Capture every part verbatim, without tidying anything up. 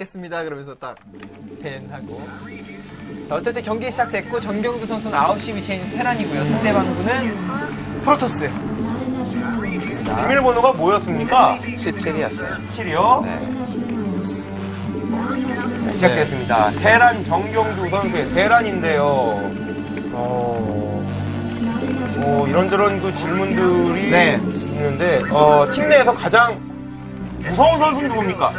받겠습니다. 그러면서 딱 벤 하고. 자, 어쨌든 경기 시작됐고 정경주 선수는 아홉 시 위치해 있는 테란이고요. 상대방구는 프로토스. 비밀번호가 뭐였습니까? 십칠이었어요. 십칠이요? 네. 자, 시작됐습니다. 테란 정경주 선수의 테란인데요. 어, 어, 이런저런 그 질문들이 네. 있는데, 어, 팀 내에서 가장 무서운 선수는 누굽니까?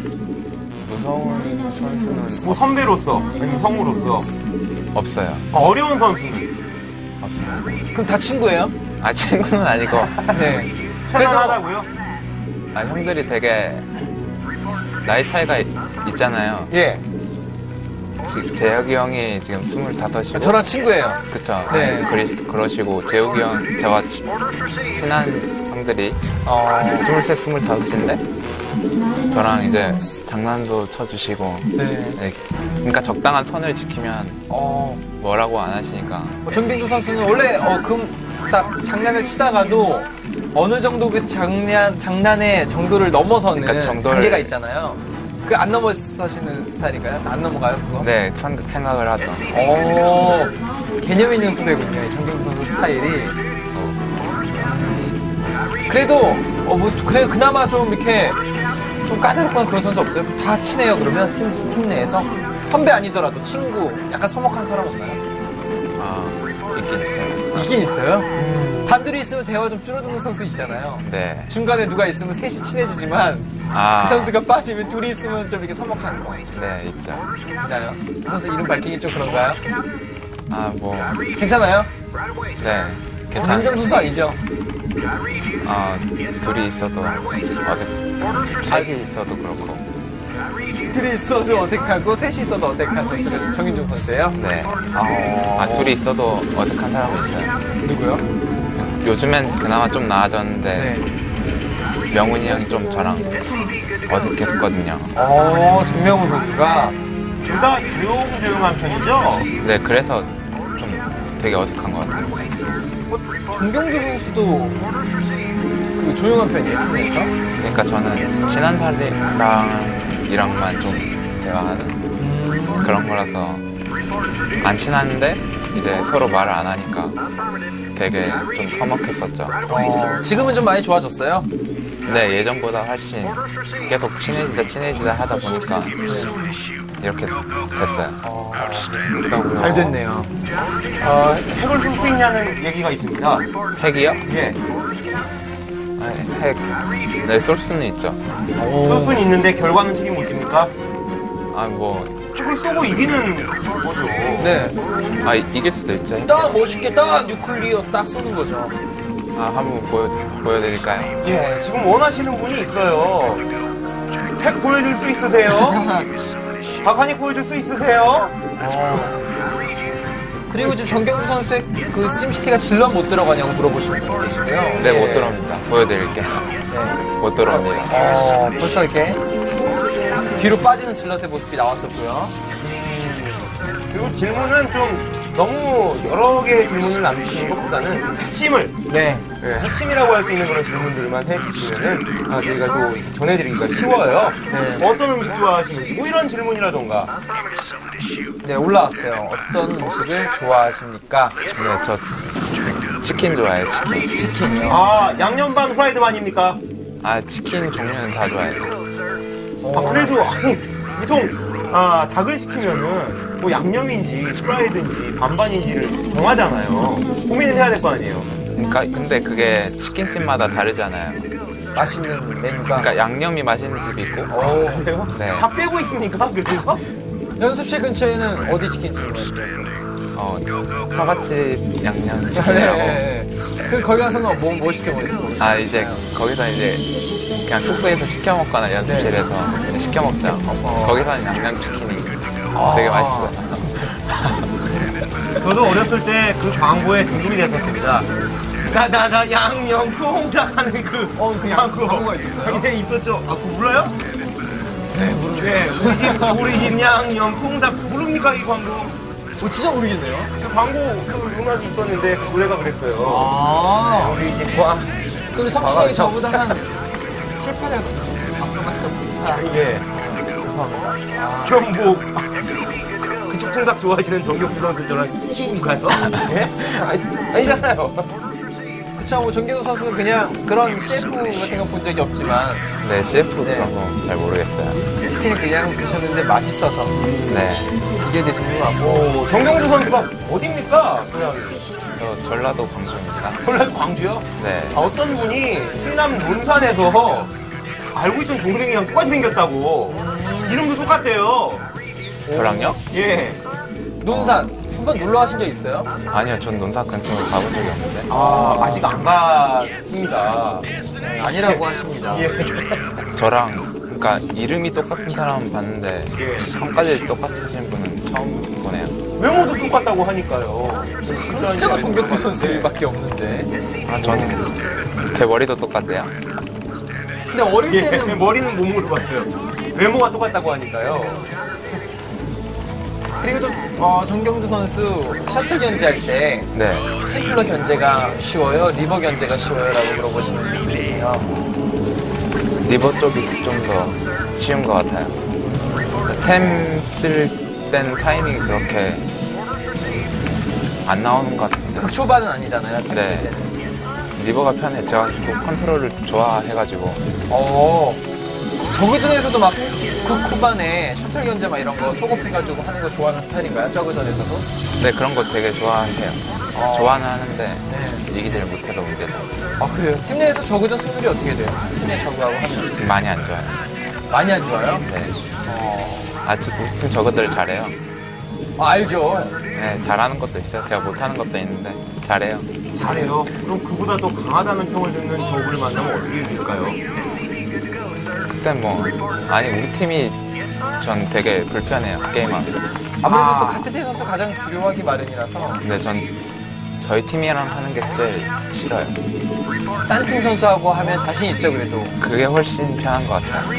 무서운 선수는 뭐 선배로서, 아니면 형으로서. 없어요. 어려운 선수는? 없어요. 그럼 다 친구예요? 아, 친구는 아니고. 네. 편안하다고요? 아, 형들이 되게 나이 차이가 있, 있잖아요. 예. 지- 재혁이 형이 지금 스물다섯이고. 저랑 친구예요. 그쵸. 네. 아, 그리, 그러시고, 재욱이 형, 저와 치- 친한 형들이 어, 스물셋, 스물다섯인데, 저랑 이제 장난도 쳐주시고, 네. 네, 그러니까 적당한 선을 지키면 어, 뭐라고 안 하시니까. 뭐 정경주 선수는 원래 어, 금, 딱 장난을 치다가도 어느 정도 그 장난, 장난의 정도를 넘어서는 그러니까 정도를- 단계가 있잖아요. 그 안 넘어서시는 스타일인가요? 안 넘어가요, 그거? 네, 생- 생각을 하죠. 오, 개념 있는 후배군요, 이 정경주 선수 스타일이. 그래도, 어, 뭐, 그래, 그나마 좀 이렇게, 좀 까다롭거나 그런 선수 없어요? 다 친해요, 그러면? 팀, 팀 내에서? 선배 아니더라도 친구, 약간 서먹한 사람 없나요? 아, 있긴 있어요. 있긴 있어요? 단둘이 있으면 대화 좀 줄어드는 선수 있잖아요. 네. 중간에 누가 있으면 셋이 친해지지만, 아, 그 선수가 빠지면 둘이 있으면 좀 이렇게 서먹한 거. 네, 있죠. 있나요? 그 선수 이름 밝히기 좀 그런가요? 아, 뭐, 괜찮아요? 네. 정민정 괜찮아요. 선수 아니죠? 아, 둘이 있어도 어색, 셋이 있어도 그렇고. 둘이 있어도 어색하고 셋이 있어도 어색한 선수가 정윤종 선수예요? 네. 아, 아, 둘이 있어도 어색한 사람이 있어요. 누구요? 요즘엔 그나마 좀 나아졌는데, 네. 명훈이 형이 좀 저랑 어색했거든요. 어, 정명훈 선수가 둘 다 조용조용한 편이죠? 네, 그래서 좀 되게 어색한 것 같아요. 정경주 선수도 그 조용한 편이에요, 팀내에서? 그러니까 저는 친한 사람이랑만 좀 대화하는 그런 거라서 안 친한데 이제 서로 말을 안 하니까 되게 좀 서먹했었죠. 어, 지금은 좀 많이 좋아졌어요? 네, 예전보다 훨씬 계속 친해지자 친해지자 하다 보니까 이렇게 됐어요. 어, 그렇다고요. 잘 됐네요. 어, 핵을 쏠 수 있냐는 얘기가 있습니다. 핵이요? 예. 아, 핵, 네, 쏠 수는 있죠. 쏠 수는 있는데 결과는 책임 못 집니까? 아, 뭐, 핵을 쏘고 이기는 거죠. 네. 아, 이- 이길 수도 있죠. 핵. 딱 멋있게 딱 뉴클리어 딱 쏘는 거죠. 아, 한번 보여, 보여드릴까요? 예, 지금 원하시는 분이 있어요. 핵 보여줄 수 있으세요? 박한익 보여줄 수 있으세요? 그리고 지금 정경주 선수의 그 심시티가 질럿 못 들어가냐고 물어보시는 분 계시고요. 네, 못 예. 들어옵니다. 보여드릴게요. 네. 못 들어옵니다. 어, 벌써 이렇게 뒤로 빠지는 질럿의 모습이 나왔었고요. 그리고 질문은 좀 너무 여러 개의 질문을 남기시는 것보다는 핵심을, 네. 예, 핵심이라고 할 수 있는 그런 질문들만 해주시면은 아, 저희가 또 전해드리기가 쉬워요. 네. 어떤 음식 좋아하시는지, 뭐 이런 질문이라던가. 네, 올라왔어요. 어떤 음식을 좋아하십니까? 네, 저 치킨 좋아해요, 치킨. 치킨이요. 아, 양념반 프라이드 반입니까? 아, 치킨 종류는 다 좋아해요. 아, 그래도, 아니, 보통, 아, 닭을 시키면은, 뭐 양념인지, 프라이드인지, 반반인지를 정하잖아요. 고민을 해야 될 거 아니에요. 그러니까 근데 그게 치킨집마다 다르잖아요. 맛있는 메뉴가. 그러니까 양념이 맛있는 집이 있고. 오, 그래요? 네. 다 빼고 있습니까? 그래서? 연습실 근처에는 어디 치킨집이 있어요? 어, 처갓집 양념 네, 치킨이라고. 네. 그 거기 가서는 뭐, 뭐 시켜 먹겠어요? 아, 이제 거기서 이제 그냥 숙소에서 시켜 먹거나 연습실에서 그냥 시켜 먹죠. 거기서는 양념 치킨이 되게 맛있어요. 저도 어렸을 때 그 광고에 중독이 됐었습니다. 나, 나, 나, 양념, 통닭 하는 그, 어, 그 양- 광고가 있었어요? 네, 있었죠. 아, 그거 몰라요? 네, 모르죠. 네, 우리 집, 우리 집 양념, 통닭, 모릅니까, 이 광고? 어, 진짜 모르겠네요. 그 광고, 그 음악이 있었는데, 그 노래가 그랬어요. 아. 우리 집, 와, 그럼 성시경이 저보다 한 칠, 팔 년 앞서가시다 보니까 예. 죄송합니다. 그럼 뭐 그쪽 통닭 좋아하시는 정경주 선수 저랑 친구인가요? 예? 아니, 아니잖아요. 그쵸, 뭐 정경수 선수는 그냥 그런 씨에프 같은 거 본 적이 없지만 네, 씨에프 네. 그런 거 잘 모르겠어요. 치킨을 그냥 드셨는데 맛있어서 네. 지게 드신 것 같고. 오, 정경주 선수가 어딥니까? 그냥 저 전라도 광주입니다. 전라도 광주요? 네. 아, 어떤 분이 충남 논산에서 알고 있던 동생이랑 똑같이 생겼다고. 이름도 똑같대요. 저랑요? 예. 논산 한번 놀러 가신 적 있어요? 아니요, 전 논산 근처로 가본 적이 없는데. 아, 아직 안 갔습니다. 네, 아니라고 하십니다. 예. 저랑, 그러니까 이름이 똑같은 사람은 봤는데 예. 성까지 똑같으신 분은 처음 보네요. 외모도 똑같다고 하니까요. 숫자가 정경수 선수밖에 없는데. 아, 저는 제 머리도 똑같대요. 근데 어릴 예, 때는 머리는 못 물어봤어요. 외모가 똑같다고 하니까요. 그리고 또 어, 정경주 선수 셔틀 견제할 때 네. 템플러 견제가 쉬워요? 리버 견제가 쉬워요? 라고 물어보시는 분들이 계세요. 리버 쪽이 좀 더 쉬운 것 같아요. 템 쓸 땐 타이밍이 그렇게 안 나오는 것 같은데. 극초반은 아니잖아요. 템 네. 쓸 때는. 리버가 편해. 제가 또 컨트롤을 좋아해가지고. 어, 저그전에서도 막 극후반에 셔틀 견제 막 이런 거 소급해가지고 하는 거 좋아하는 스타일인가요? 저그전에서도? 네, 그런 거 되게 좋아해요. 어. 좋아는 하는데 네. 이기질 못해도 문제다. 아, 그래요? 팀 내에서 저그전 승률이 어떻게 돼요? 팀 내 저그하고 하면 많이 안 좋아요. 많이 안 좋아요? 네. 어, 아, 지- 우리 팀 저거들 잘해요. 아, 알죠. 네, 잘하는 것도 있어요. 제가 못하는 것도 있는데 잘해요. 잘해요. 그럼 그보다 더 강하다는 평을 듣는 저우를 만나면 어떻게 될까요? 그때 뭐 아니 우리 팀이 전 되게 불편해요. 게임하기. 아무래도 아. 또 같은 팀 선수 가장 두려워하기 마련이라서 근데 전 저희 팀이랑 하는 게 제일 싫어요. 딴 팀 선수하고 하면 자신 있죠, 그래도. 그게 훨씬 편한 것 같아요.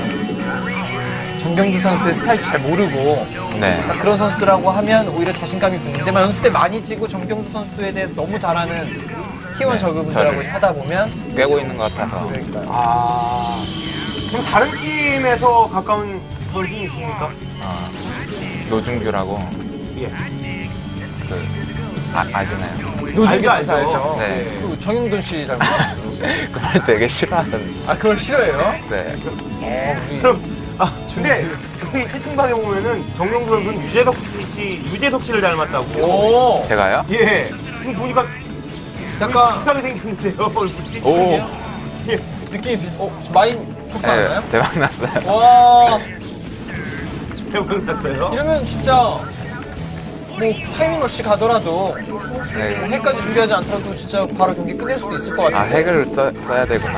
정경주 선수의 스타일도 잘 모르고 네. 그러니까 그런 선수들하고 하면 오히려 자신감이 붙는데 막 연습 때 많이 지고 정경주 선수에 대해서 너무 잘하는 티원 네, 저그분들하고 저를. 하다 보면 꿰고 있는 것 같아서. 그러니까요. 아. 그럼 다른 팀에서 가까운 선수는 있습니까? 어, 노준규라고 예. 그 아, 아시나요? 노준기 알죠, 선수 알죠. 알죠? 네. 그리고 정용돈 씨 닮았어요. 그걸 되게 싫어하던데. 아, 그걸 싫어해요? 네. 어, 우리 그럼, 아, 근데, 여기 채팅방에 보면은, 정영수 선수는 유재석 씨, 유재석 씨를 닮았다고. 오, 제가요? 예. 지금 보니까, 약간 비슷하게 생겼는데요, 얼굴이. 오. 예. 느낌이 비슷. 어, 마인 속상하나요? 네, 대박 났어요. 와, 대박 났어요. 이러면 진짜 뭐 타이밍 러시 가더라도 네. 해까지 준비하지 않더라도 진짜 바로 경기 끝낼 수도 있을 것 아, 같아요. 핵을 써, 써야 되구나.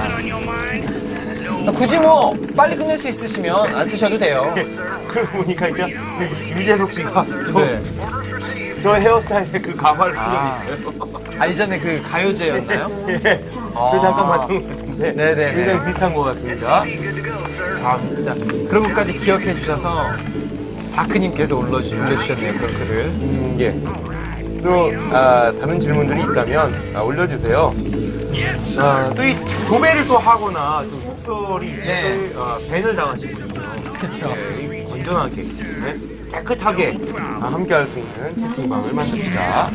굳이 뭐 빨리 끝낼 수 있으시면 안 쓰셔도 돼요. 그러고 보니까 이제, 유재석 씨가, 저, 네. 저 헤어스타일에 그 가발을 쓰고 아. 있어요. 아, 이전에 그 가요제였나요? 예. 아. 그 잠깐 봤던 것 같은데. 네네네. 굉장히 비슷한 것 같습니다. 자, 진짜 그런 것까지 기억해 주셔서 다크님께서 올려주, 올려주셨네요, 그런 글을. 음, 예. 또, 아, 다른 질문들이 있다면, 아, 올려주세요. 아, 또 이 도배를 또 하거나, 또 욕설이 있을 네. 때, 아, 밴을 당하시거든요. 그쵸. 예, 이 건전하게, 네, 깨끗하게, 아, 함께 할 수 있는 채팅방을 만듭시다.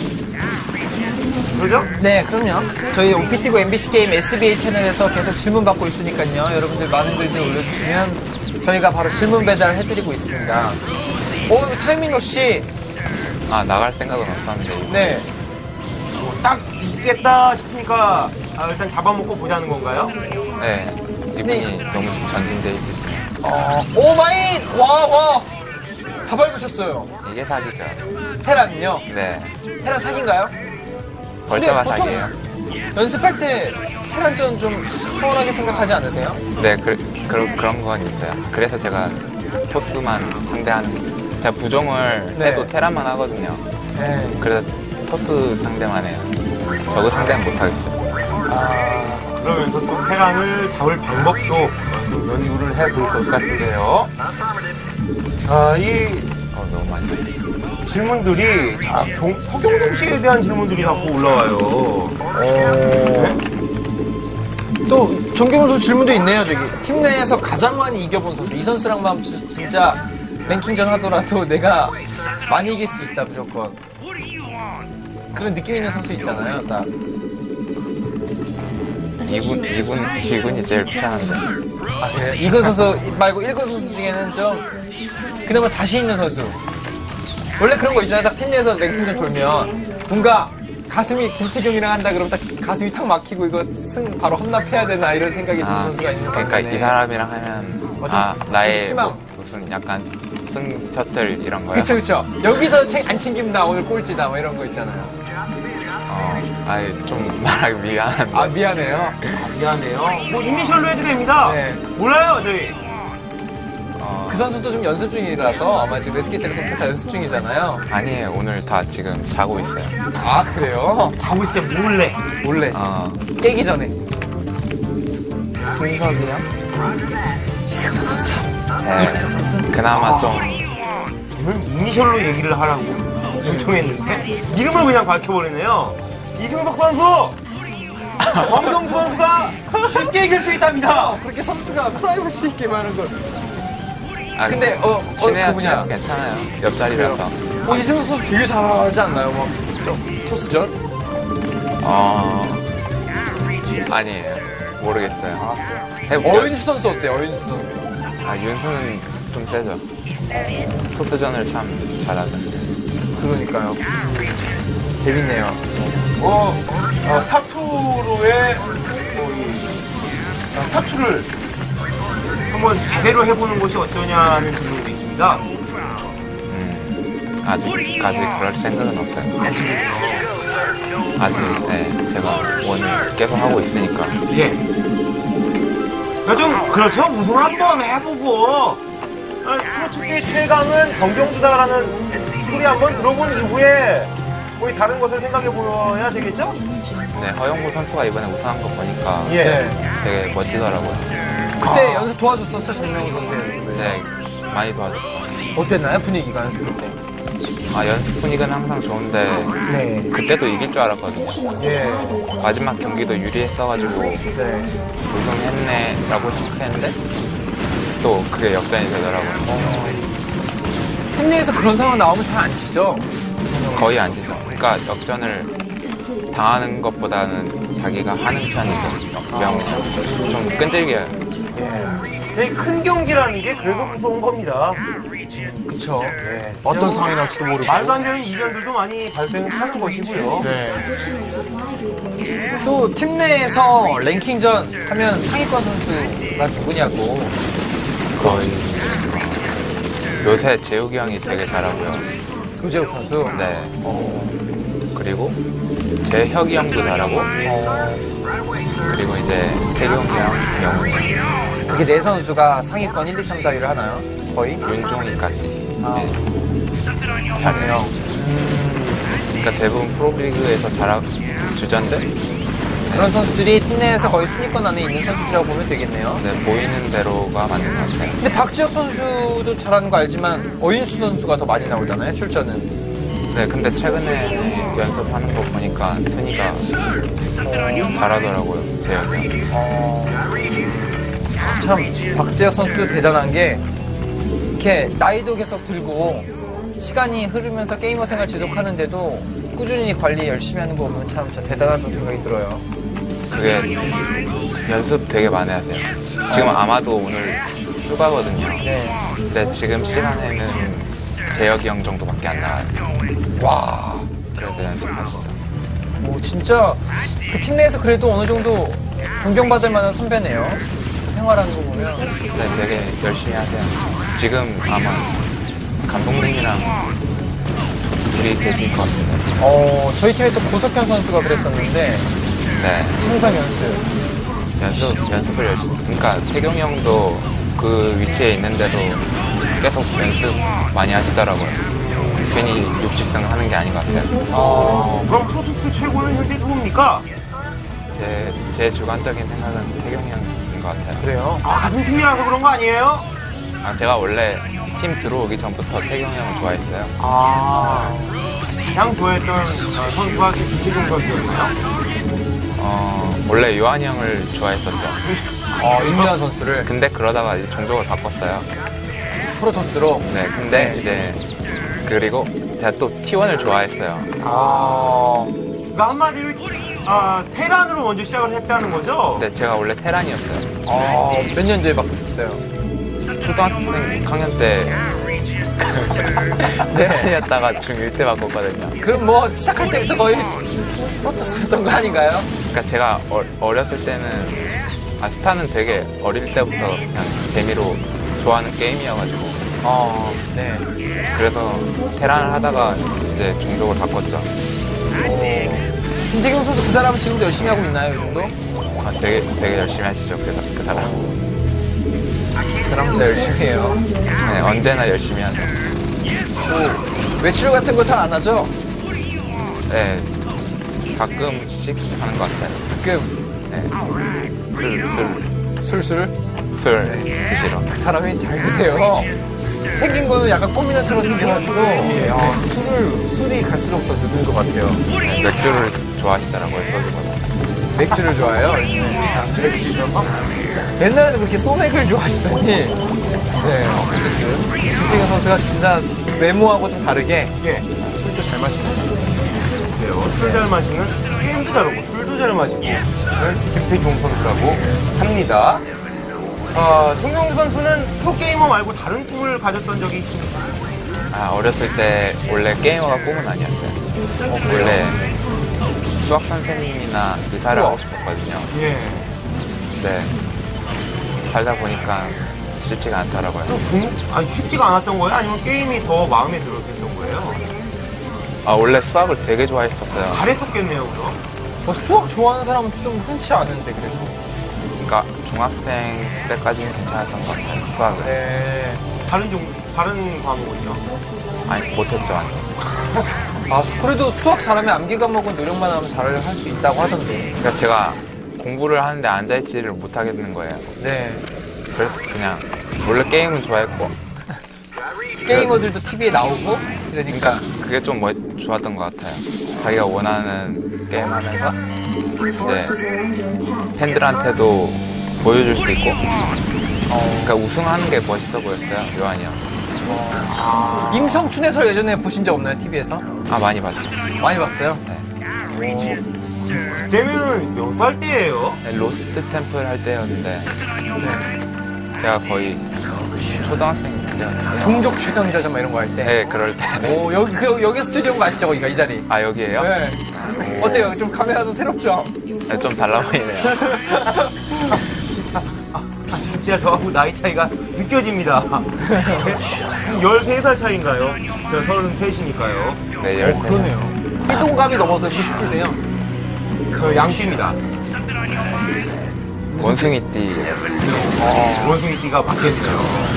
그러죠? 네, 그럼요. 저희 오피티고 엠비씨 게임 에스비에이 채널에서 계속 질문 받고 있으니까요. 여러분들 많은 글들 올려주시면 저희가 바로 질문 배달을 해드리고 있습니다. 오, 이거 타이밍 러시. 아, 나갈 생각은 없었는데. 네. 뭐, 딱 있겠다 싶으니까, 아, 일단 잡아먹고 보자는 건가요? 네. 이분이 네. 너무 전진돼 있으시네요. 어, 오 마인! 와, 와! 다 밟으셨어요. 이게 사기죠. 테란요. 네. 테란 사기인가요? 벌써가 보통 사기예요. 연습할 때 테란전 좀 서운하게 생각하지 않으세요? 네, 그, 그, 그런 건 있어요. 그래서 제가 토스만 상대하는, 제가 부종을 네. 해도 테란만 하거든요. 네. 그래서 토스 상대만 해요. 저거 상대는 못하겠어요. 아, 그러면서 또 테란을 잡을 방법도 어, 좀 연구를 해볼 것 같은데요. 아, 이 어, 너무 많이 들려. 질문들이 자, 정- 서경동 씨에 대한 질문들이 자꾸 올라와요. 네? 또 정경훈 선수 질문도 있네요. 저기 팀 내에서 가장 많이 이겨본 선수. 이 선수랑만 진짜 랭킹전 하더라도 내가 많이 이길 수 있다 무조건. 그런 느낌 있는 선수 있잖아요. 딱. 이군, 이군, 이군이 제일 편한데. 아, 그래요? 이군 선수 말고 일군 선수 중에는 좀 그나마 자신 있는 선수. 원래 그런 거 있잖아요. 딱 팀 내에서 랭킹전 돌면 뭔가 가슴이 김태경이랑 한다 그러면 딱 가슴이 탁 막히고 이거 승 바로 험납해야 되나 이런 생각이 드는 아, 선수가 있는 것 그러니까 같네. 이 사람이랑 하면 어, 좀 아 나의 희망. 뭐 무슨 약간 승 셔틀 이런 거야. 그쵸 그쵸. 여기서 챙, 안 챙기면 나 오늘 꼴찌다 뭐 이런 거 있잖아요. 어, 아니 좀 말하기 미안한데. 아 미안해요. 아, 미안해요. 뭐 이니셜로 해도 됩니다. 네. 몰라요 저희. 어, 그 선수도 좀 연습 중이라서 아마 지금 에스케이텔레콤 차차 연습 중이잖아요. 아니에요. 오늘 다 지금 자고 있어요. 아 그래요? 자고 있을 때 몰래. 몰래 어, 깨기 전에. 분석이요? 이승석 선수 참. 네. 이승석 선수. 그나마 아. 좀 저는 이니셜로 얘기를 하라고 요청했는데 이름을 그냥 밝혀버리네요. 이승석 선수! 황정주 선수가 쉽게 이길 수 있답니다. 그렇게 선수가 프라이버시 있게 말하는 거. 아, 근데 어, 어 친해야 그 뭐냐. 친해요. 괜찮아요. 옆자리라서. 어 이승석 선수 되게 잘하지 않나요? 뭐 좀 토스전? 어, 아니에요. 모르겠어요. 해볼게요. 어윤수 선수 어때요? 어윤수 선수. 아, 윤수는 좀 세죠. 토스전을 참 잘하죠. 그러니까요. 재밌네요. 어, 어, 스타투로의 뭐 이, 어, 스타투를 한번 제대로 해보는 것이 어떠냐는 질문도 있습니다. 음, 아직까지 그럴 생각은 없어요. 아직, 네, 제가 원을 계속 하고 있으니까. 예. 야, 좀, 그렇죠. 우승 한번 해보고, 아, 프로토스의 최강은 정경주다라는 소리 한번 들어본 이후에, 거의 다른 것을 생각해보아야 되겠죠? 네, 허영무 선수가 이번에 우승한 거 보니까 예. 네. 되게 멋지더라고요. 그때 아. 연습 도와줬었어 정명훈 선수 연습을. 네, 많이 도와줬죠. 어땠나요 분위기가 연습할 때? 아, 연습 분위기는 항상 좋은데, 네. 그때도 이길 줄 알았거든요. 예. 마지막 경기도 유리했어가지고, 네. 우승했네라고 생각했는데, 또 그게 역전이 되더라고요. 팀 내에서 그런 상황 나오면 잘 안 지죠? 거의 안 지죠. 그러니까 역전을 당하는 것보다는 자기가 하는 편이죠. 명, 좀 끈질겨요. 되게 큰 경기라는 게 그래서 무서운 겁니다. 그쵸. 예. 어떤 상황이 나올지도 모르고. 말도 안 되는 이변들도 많이 발생하는 것이고요. 네. 또 팀 내에서 랭킹전 하면 상위권 선수가 누구냐고. 거의 요새 재욱이 형이 되게 잘하고요. 도재욱 선수. 네. 그리고 재혁이 형도 잘하고, 그리고 이제 태경이 형, 영훈이 형, 그게 네 선수가 상위권 일, 이, 삼, 사 위를 하나요? 거의? 윤종이까지. 아. 네. 잘해요. 그러니까 대부분 프로리그에서 잘하고 주전들? 그런 선수들이 팀 내에서 거의 순위권 안에 있는 선수들이라고 보면 되겠네요. 네, 보이는 대로가 맞는 것 같아요. 근데 박지혁 선수도 잘하는 거 알지만 어윤수 선수가 더 많이 나오잖아요, 출전은. 네, 근데 최근에 연습하는 거 보니까 순위가 잘하더라고요, 재혁이 형. 참 박지혁 선수도 대단한 게 이렇게 나이도 계속 들고 시간이 흐르면서 게이머 생활 지속하는데도 꾸준히 관리 열심히 하는 거 보면 참 진짜 대단하다는 생각이 들어요. 그게 연습 되게 많이 하세요. 지금 아마도 오늘 휴가거든요. 네. 근데 지금 시간에는 재혁이 형 정도밖에 안 나와요. 와. 그래서 연습하시죠. 오, 진짜 그 팀 내에서 그래도 어느 정도 존경받을 만한 선배네요. 생활하는 거 보면. 네, 되게 열심히 하세요. 지금 아마 감독님이랑 둘이 계실 것 같아요. 어, 저희 팀에 또 고석현 선수가 그랬었는데 네, 항상 연습. 연습, 연습을 열심히. 그러니까 태경이 형도 그 위치에 있는데도 계속 연습 많이 하시더라고요. 괜히 육식생 하는 게 아닌 것 같아요. 어, 그럼 프로토스 최고는 현재 누굽니까? 제, 제 주관적인 생각은 태경이 형인 것 같아요. 그래요? 아, 같은 팀이라서 그런 거 아니에요? 아, 제가 원래 팀 들어오기 전부터 태경이 형을 좋아했어요. 아, 가장 좋아했던 어, 선수가 김태경 선수였나요? 어, 원래 요한이 형을 좋아했었죠. 어, 임유한 선수를 근데 그러다가 이제 종족을 바꿨어요. 프로토스로. 네, 근데 이제 그리고 제가 또 티원을 좋아했어요. 아, 그러니까 한마디로 아, 테란으로 먼저 시작을 했다는 거죠? 근데 제가 원래 테란이었어요. 아, 몇 년도에 바꾸셨어요? 초등학생 육 학년 때 테란이었다가 중일 때 바꿨거든요. 그럼 뭐 시작할 때부터 거의 프로토스였던 거 아닌가요? 그러니까 제가 어, 어렸을 때는 아, 스타는 되게 어릴 때부터 그냥 재미로 좋아하는 게임이어가지고 어, 네. 그래서 테란을 하다가 이제 종족을 바꿨죠. 김태경 선수 그 사람은 지금도 열심히 하고 있나요, 이 정도? 아, 되게 되게 열심히 하시죠, 그, 사- 그 사람. 그 사람 진짜 열심히 해요. 네, 언제나 열심히 하죠. 외출 같은 거 잘 안 하죠? 네, 가끔씩 하는 것 같아요. 가끔 네, 술, 술, 술술 술 드시러. 그 사람이 잘 드세요. 생긴 거는 약간 꼬미나처럼 생겨가지고 아, 술을 술이 갈수록 더 느는 것 같아요. 네, 맥주를 좋아하시더라고요, 소주보다. 맥주를 좋아해요. 아, 맥주. 옛날에는 그렇게 소맥을 좋아하시더니 네, 어쨌든 김태경 선수가 진짜 외모하고 좀 다르게 예. 술도 잘 마십니다. 그래요. 술 잘 마시는 게임도 잘하고 술도 잘 마시고 김태경 선수라고 합니다. 아, 송영주 선수는 프로게이머 말고 다른 꿈을 가졌던 적이 있습니까? 아, 어렸을 때 원래 게이머가 꿈은 아니었어요. 어, 원래 수학 선생님이나 의사를 우와. 하고 싶었거든요. 예. 근데 살다 보니까 쉽지가 않더라고요. 공, 아니, 쉽지가 않았던 거예요? 아니면 게임이 더 마음에 들어서 했던 거예요? 아, 원래 수학을 되게 좋아했었어요. 잘했었겠네요, 그럼. 뭐 수학 좋아하는 사람은 좀 흔치 않은데 그래도. 그러니까 중학생 때까지는 괜찮았던 것 같아요, 수학은. 네. 다른 종, 다른 과목은요? 아니, 못했죠. 아 수- 그래도 수학 잘하면 암기 과목은 노력만 하면 잘 할 수 있다고 하던데. 그러니까 제가 공부를 하는데 앉아있지를 못하겠는 거예요. 네. 그래서 그냥 원래 게임은 좋아했고 게이머들도 티비에 나오고 이러니까. 그러니까 그게 좀 뭐, 좋았던 것 같아요. 자기가 원하는 게임 하면서 이제 팬들한테도 보여줄 수 있고 어, 그러니까 우승하는 게 멋있어 보였어요, 요한이 형. 임성춘 해설 예전에 보신 적 없나요, 티비에서? 아, 많이 봤죠. 많이 봤어요? 네. 그때는 몇 살 때예요? 네, 로스트 템플 할 때였는데 제가 거의 초등학생 때였는데 종족 최강자전 막 이런 거 할 때. 네, 그럴 때. 오, 여기, 그, 여기 스튜디오인 거 아시죠? 거기가 이 자리. 아, 여기에요? 네. 어때요? 좀 카메라 좀 새롭죠? 네, 좀 달라 보이네요. 진짜, 아, 아, 진짜 저하고 나이 차이가 느껴집니다. 열세 살 차이인가요? 제가 서른셋이니까요. 네, 오, 열세. 그러네요. 띠동갑이 넘어서 무슨 띠세요? 저 양띠입니다. 원숭이띠. 원숭이 띠가 바뀌었네요.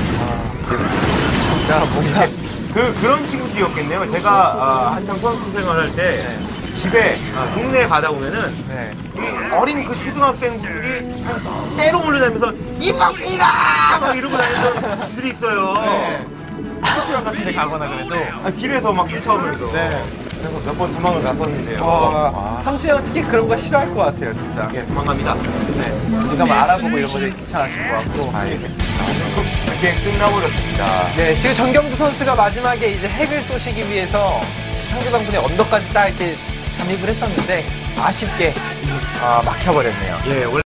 진짜 뭔가. 그, 그런 친구들이었겠네요. 제가 아, 한창 수학생 생활할 때 집에 아, 동네에 가다 보면은 네. 이 어린 그 초등학생들이 때로 몰려다니면서 이성이다! 막 이러고 다니는 분들이 있어요. 네. 피시방 같은 데 가거나 그래도. 아, 길에서 막 쫓아오면서. 네. 그래서 몇 번 도망을 갔었는데요. 와, 삼촌 형 특히 그런 거 싫어할 것 같아요, 진짜. 예, 도망갑니다. 네. 누가 뭐 알아보고 이런 거 되게 귀찮아하실 것 같고. 아, 예. 그게 끝나버렸습니다. 네, 지금 정경주 선수가 마지막에 이제 핵을 쏘시기 위해서 상대방분의 언덕까지 딱 이렇게 잠입을 했었는데 아쉽게 아, 막혀버렸네요. 예, 원래